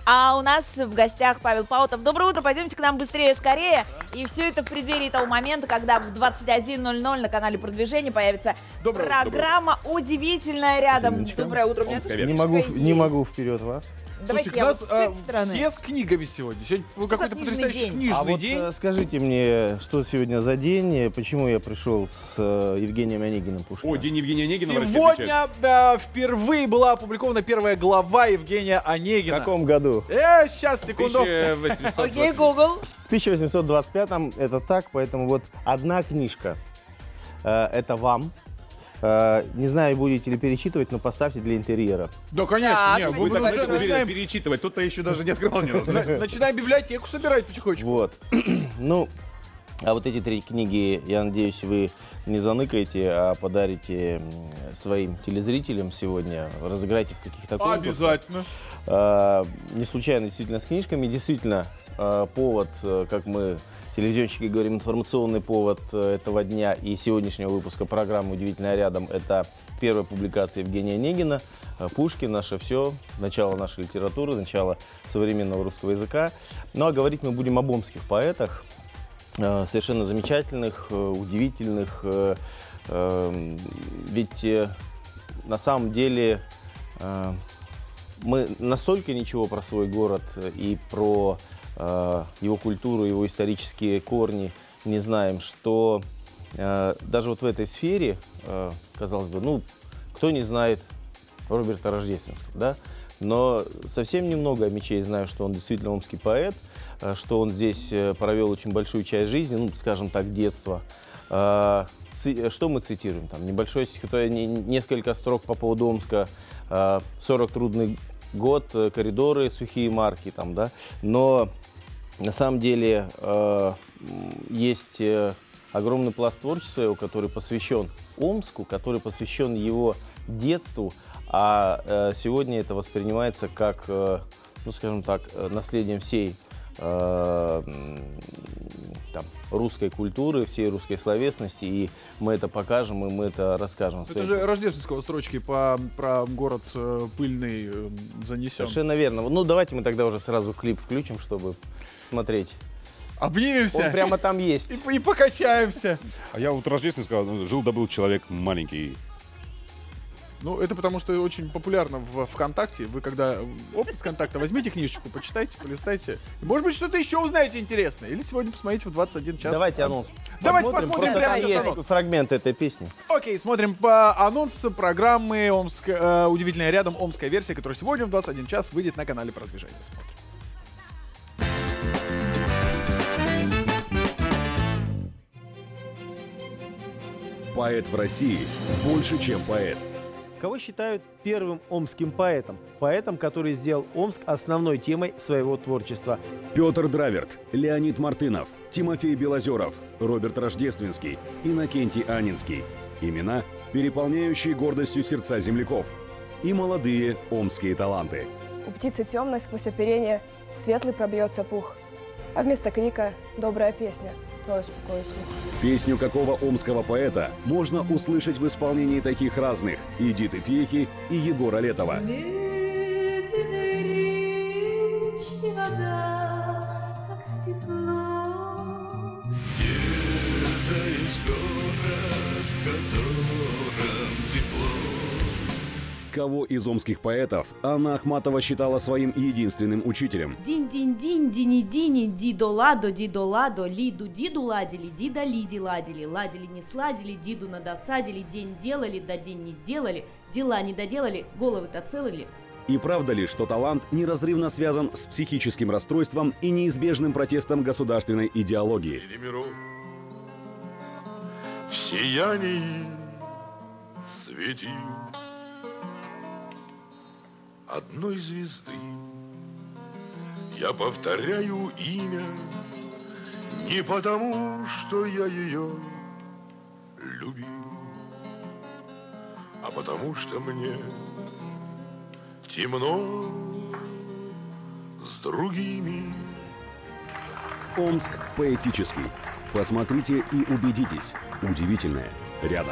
А у нас в гостях Павел Паутов. Доброе утро, пойдемте к нам быстрее, скорее. И все это в преддверии того момента, когда в 21:00 на канале «Продвижение» появится программа «Удивительная рядом». Доброе утро. У меня тоже не могу вперед вас. Слушайте, у нас все с книгами сегодня. Сегодня какой-то потрясающий книжный день. Вот скажите мне, что сегодня за день, почему я пришел с Евгением Онегиным Пушкиным? О, день Евгения Онегина. Сегодня впервые была опубликована первая глава Евгения Онегина. В каком году? Сейчас, секунду. Окей, Google. В 1825-м, это так, поэтому вот одна книжка, это вам. Не знаю, будете ли перечитывать, но поставьте для интерьера. Да, конечно. Так, Вы так начинаем перечитывать, тут-то еще даже не открывал ни разу. Начинаем библиотеку собирать потихонечку. Вот. Ну, а вот эти 3 книги, я надеюсь, вы не заныкаете, а подарите своим телезрителям сегодня, разыграйте в каких-то конкурсах. Обязательно. Не случайно действительно с книжками, действительно повод, как мы, телевизионщики, говорим, информационный повод этого дня и сегодняшнего выпуска программы «Удивительная рядом» — это первая публикация Евгения Онегина, Пушкин, наше все, начало нашей литературы, начало современного русского языка. Ну а говорить мы будем об омских поэтах, совершенно замечательных, удивительных. Ведь на самом деле мы настолько ничего про свой город и про его культуру, его исторические корни не знаем, что даже вот в этой сфере, казалось бы, ну, кто не знает Роберта Рождественского, да? Но совсем немного о Мечей знаю, что он действительно омский поэт, что он здесь провел очень большую часть жизни, ну, скажем так, детства. Что мы цитируем? Там небольшое стихотворение, несколько строк по поводу Омска, 40 трудный год, коридоры, сухие марки, там, да? Но на самом деле есть огромный пласт творчества его, который посвящен Омску, который посвящен его детству, а сегодня это воспринимается как, ну, скажем так, наследием всей там, русской культуры, всей русской словесности, и мы это покажем, и мы это расскажем. Это же Рождественского строчки про город пыльный занесен. Совершенно верно. Ну, давайте мы тогда уже сразу клип включим, чтобы смотреть. Обнимемся. Он прямо там есть. И покачаемся. А я вот Рождественского сказал, жил-добыл человек маленький. Ну, это потому что очень популярно в ВКонтакте. Вы когда опыт с ВКонтакта, возьмите книжечку, почитайте, полистайте. И, может быть, что-то еще узнаете интересное. Или сегодня посмотрите в 21 час. Давайте анонс. Давайте посмотрим прямо сейчас анонс. Фрагмент этой песни. Окей, смотрим по анонсу программы «Удивительная рядом», омская версия, которая сегодня в 21 час выйдет на канале «Продвижение». Смотрим. Поэт в России больше, чем поэт. Кого считают первым омским поэтом? Поэтом, который сделал Омск основной темой своего творчества. Петр Драверт, Леонид Мартынов, Тимофей Белозеров, Роберт Рождественский, Иннокентий Анинский. Имена, переполняющие гордостью сердца земляков. И молодые омские таланты. У птицы темной сквозь оперение светлый пробьется пух, а вместо крика добрая песня, твой успокой слух. Песню какого омского поэта можно услышать в исполнении таких разных Эдиты Пьехи и Егора Летова? Кого из омских поэтов Анна Ахматова считала своим единственным учителем? Динь-динь-динь, дини-дини, дидо-ладо, дидо-ладо, лиду-диду ладили, дида-лиди ладили, ладили не сладили, диду надосадили, день делали, да день не сделали, дела не доделали, головы-то целили. И правда ли, что талант неразрывно связан с психическим расстройством и неизбежным протестом государственной идеологии? В сиянии светил одной звезды. Я повторяю имя не потому, что я ее любил, а потому что мне темно с другими. Омск поэтический. Посмотрите и убедитесь. Удивительное рядом.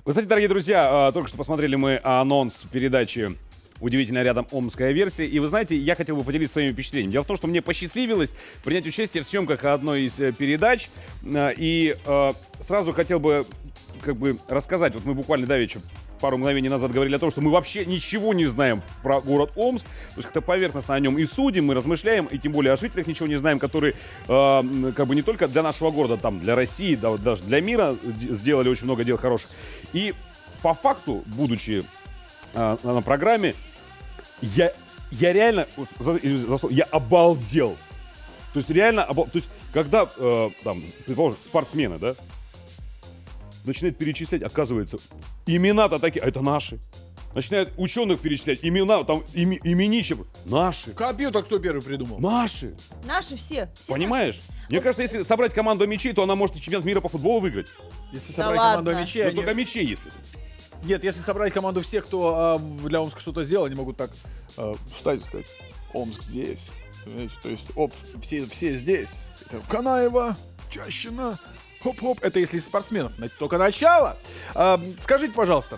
Вы, кстати, дорогие друзья, только что посмотрели мы анонс передачи «Удивительно рядом. Омская версия». И вы знаете, я хотел бы поделиться своими впечатлениями. Дело в том, что мне посчастливилось принять участие в съемках одной из передач. И сразу хотел бы рассказать. Вот мы буквально давеча пару мгновений назад говорили о том, что мы вообще ничего не знаем про город Омск. То есть как-то поверхностно о нем и судим, мы размышляем, и тем более о жителях ничего не знаем, которые не только для нашего города, там, для России, да, даже для мира сделали очень много дел хороших. И по факту, будучи на программе, я реально, я обалдел. То есть реально, то есть когда, предположим, спортсмены, да, начинают перечислять, оказывается, имена-то такие, а это наши. Начинают ученых перечислять, имена, там, именища, наши. Компьютер кто первый придумал? Наши. Наши все. Понимаешь? Наши. Мне кажется, если собрать команду мячей, то она может и чемпионат мира по футболу выиграть. Если собрать команду мячей, но только мячей, если. Нет, если собрать команду всех, кто для Омска что-то сделал, они могут так встать и сказать: Омск здесь. Понимаете? То есть, все здесь. Это Канаева, Чащина, хоп-хоп. Это если спортсменов. Только начало. Скажите, пожалуйста,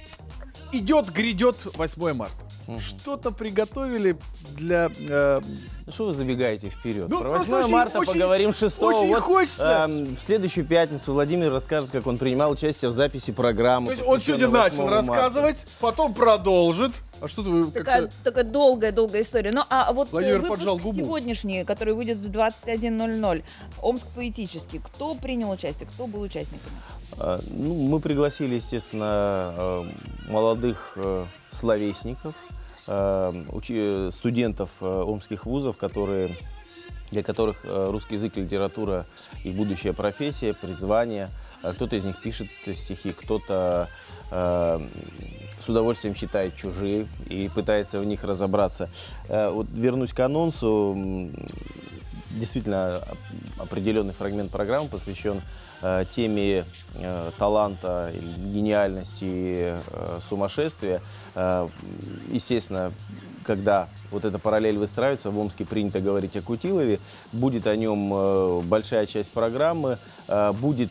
грядет 8 марта. Что-то приготовили для... Ну что вы забегаете вперед? Ну, про 8 марта поговорим 6. Очень хочется. В следующую пятницу Владимир расскажет, как он принимал участие в записи программы. То есть он сегодня начал рассказывать, потом продолжит. А что-то вы такая долгая история. Ну, а вот Владимир выпуск поджал губу. сегодняшний, который выйдет в 21:00, Омск поэтический. Кто принял участие? Кто был участником? Мы пригласили, естественно, молодых словесников, студентов омских вузов, для которых русский язык и литература их будущая профессия, призвание. Кто-то из них пишет стихи, кто-то с удовольствием читает чужие и пытается в них разобраться. Вот вернусь к анонсу. Действительно, определенный фрагмент программы посвящен теме таланта, гениальности, сумасшествия. Естественно, когда вот эта параллель выстраивается, в Омске принято говорить о Кутилове, будет о нем большая часть программы, будет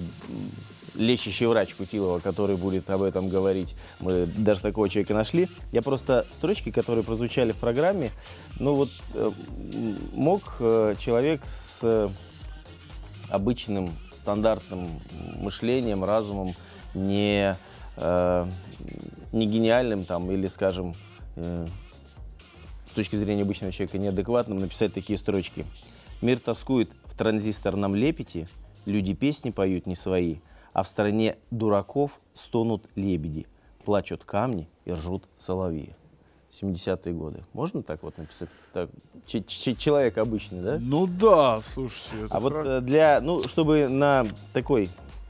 лечащий врач Кутилова, который будет об этом говорить. Мы даже такого человека нашли. Я просто строчки, которые прозвучали в программе, мог человек с обычным стандартным мышлением, разумом, не гениальным там, или, скажем, с точки зрения обычного человека неадекватным, написать такие строчки. Мир тоскует в транзисторном лепете, люди песни поют не свои, а в стране дураков стонут лебеди, плачут камни и ржут соловьи. 70-е годы. Можно так вот написать? Так, человек обычный, да? Ну да, слушайте. А вот чтобы на такой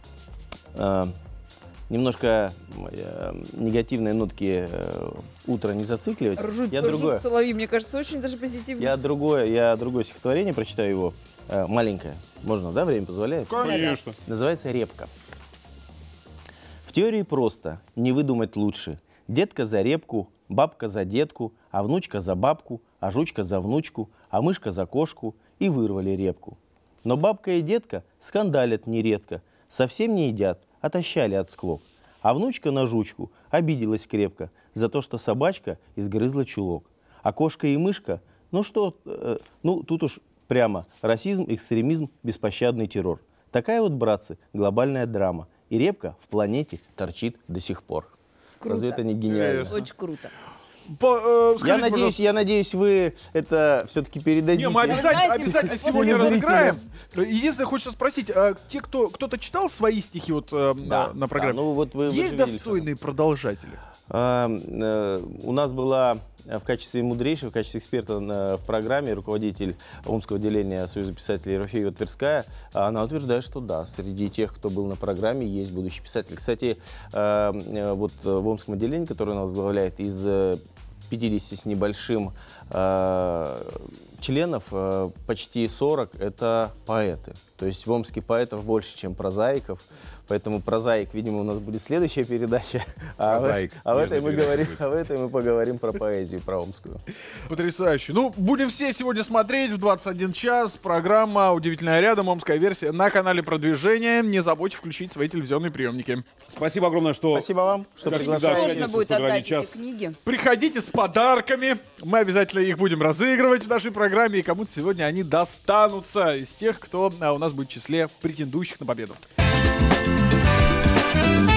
немножко негативной нотке утро не зацикливать, ржут соловьи, мне кажется, очень даже позитивно. Я другое стихотворение прочитаю его, маленькое. Можно, да, время позволяет? Конечно. Называется «Репка». В теории просто, не выдумать лучше. Детка за репку, бабка за детку, а внучка за бабку, а жучка за внучку, а мышка за кошку, и вырвали репку. Но бабка и детка скандалят нередко, совсем не едят, отощали от склок. А внучка на жучку обиделась крепко за то, что собачка изгрызла чулок. А кошка и мышка, тут уж прямо расизм, экстремизм, беспощадный террор. Такая вот, братцы, глобальная драма. И репка в планете торчит до сих пор. Круто. Разве это не гениально? Очень круто. Я надеюсь, вы это все-таки передадите. Не, мы обязательно сегодня разыграем. Единственное, хочется спросить, кто-то читал свои стихи на программе? Есть достойные продолжатели? У нас была в качестве мудрейшего, в качестве эксперта в программе руководитель Омского отделения Союза писателей Рафеева Тверская. Она утверждает, что да, среди тех, кто был на программе, есть будущий писатель. Кстати, вот в Омском отделении, которое она возглавляет, из 50 с небольшим членов, почти 40 это поэты. То То есть в Омске поэтов больше, чем прозаиков. Поэтому прозаик, видимо, у нас будет следующая передача. Прозаик. В этой мы поговорим про поэзию, про омскую. Потрясающе. Ну, будем все сегодня смотреть в 21 час. Программа «Удивительная рядом», омская версия на канале «Продвижение». Не забудьте включить свои телевизионные приемники. Спасибо огромное, что... Спасибо вам, что Как всегда, приглашаете. Можно будет с утра отдать не час. эти книги. Приходите с подарками. Мы обязательно их будем разыгрывать в нашей программе. И кому-то сегодня они достанутся из тех, кто у нас будет в числе претендующих на победу.